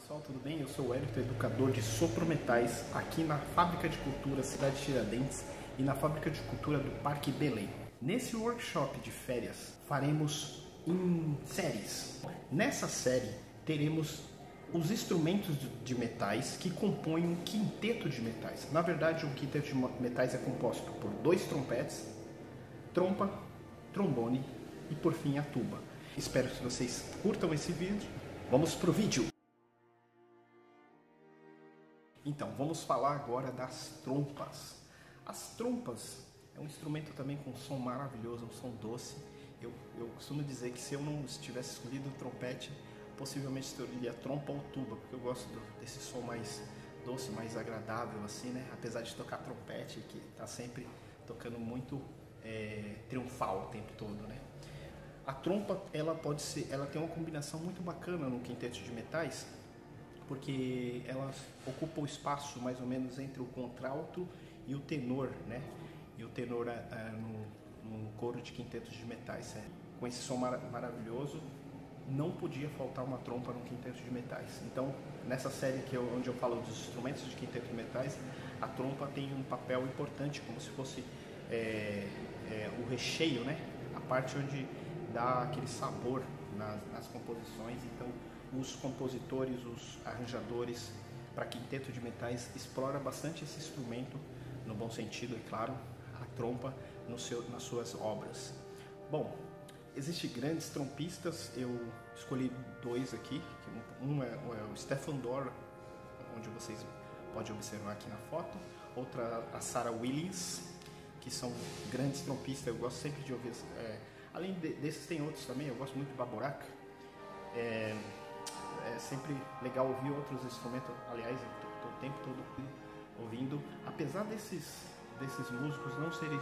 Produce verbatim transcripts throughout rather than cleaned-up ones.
pessoal, tudo bem? Eu sou o Hélio, educador de soprometais aqui na Fábrica de Cultura Cidade de Tiradentes e na Fábrica de Cultura do Parque Belém. Nesse workshop de férias faremos em séries. Nessa série teremos os instrumentos de metais que compõem um quinteto de metais. Na verdade, um quinteto de metais é composto por dois trompetes, trompa, trombone e por fim a tuba. Espero que vocês curtam esse vídeo. Vamos pro vídeo! Então, vamos falar agora das trompas. As trompas é um instrumento também com um som maravilhoso, um som doce. Eu, eu costumo dizer que se eu não tivesse escolhido o trompete, possivelmente escolheria trompa ou tuba, porque eu gosto do, desse som mais doce, mais agradável, assim, né? Apesar de tocar trompete, que está sempre tocando muito é, triunfal o tempo todo, né? A trompa, ela pode ser, ela tem uma combinação muito bacana no quinteto de metais, porque ela ocupa o espaço mais ou menos entre o contralto e o tenor, né? E o tenor é, no, no coro de quintetos de metais. É. Com esse som mar maravilhoso, não podia faltar uma trompa no quinteto de metais. Então, nessa série que eu, onde eu falo dos instrumentos de quinteto de metais, a trompa tem um papel importante, como se fosse é, é, o recheio, né? A parte onde dá aquele sabor nas, nas composições. Então, os compositores, os arranjadores para quinteto de metais exploram bastante esse instrumento, no bom sentido, é claro, a trompa no seu, nas suas obras. Bom, existem grandes trompistas, eu escolhi dois aqui. Um é, é o Stefan Dorr, onde vocês podem observar aqui na foto, outra a Sarah Williams, que são grandes trompistas. Eu gosto sempre de ouvir. É, além de, desses tem outros também, eu gosto muito de Baborac. É, é sempre legal ouvir outros instrumentos, aliás, eu estou o tempo todo ouvindo, apesar desses, desses músicos não serem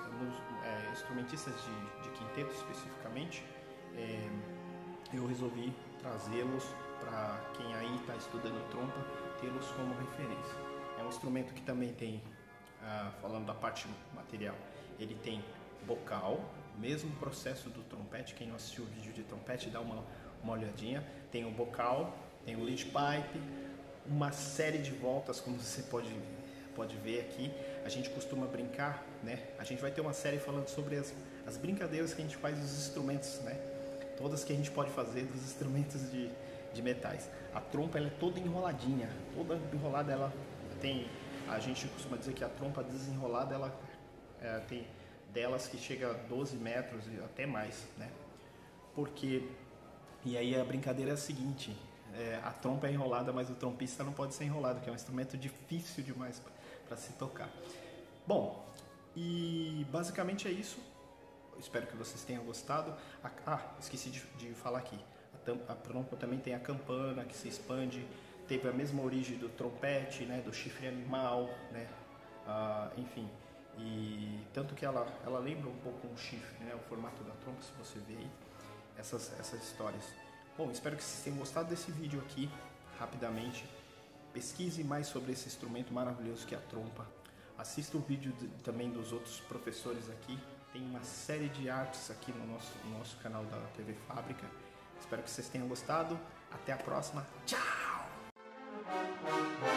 é, instrumentistas de, de quinteto especificamente, é, eu resolvi trazê-los para quem aí está estudando trompa, tê-los como referência. É um instrumento que também tem, ah, falando da parte material, ele tem bocal, mesmo processo do trompete. Quem não assistiu o vídeo de trompete, dá uma, uma olhadinha. Tem o bocal, tem o lead pipe, uma série de voltas, como você pode, pode ver aqui. A gente costuma brincar, né? A gente vai ter uma série falando sobre as, as brincadeiras que a gente faz dos instrumentos, né? Todas que a gente pode fazer dos instrumentos de, de metais. A trompa, ela é toda enroladinha, toda enrolada. Ela tem, a gente costuma dizer que a trompa desenrolada, ela é, tem delas que chega a doze metros e até mais, né? Porque, e aí a brincadeira é a seguinte, é, a trompa é enrolada, mas o trompista não pode ser enrolado, que é um instrumento difícil demais para se tocar. Bom, e basicamente é isso. Eu espero que vocês tenham gostado. Ah, esqueci de, de falar aqui, a, a trompa também tem a campana que se expande, teve a mesma origem do trompete, né? Do chifre animal, né? Ah, enfim. E tanto que ela, ela lembra um pouco um chifre, né? O formato da trompa, se você ver aí, essas, essas histórias. Bom, espero que vocês tenham gostado desse vídeo aqui, rapidamente. Pesquise mais sobre esse instrumento maravilhoso que é a trompa. Assista o vídeo de, também dos outros professores aqui. Tem uma série de artes aqui no nosso, no nosso canal da T V Fábrica. Espero que vocês tenham gostado. Até a próxima. Tchau!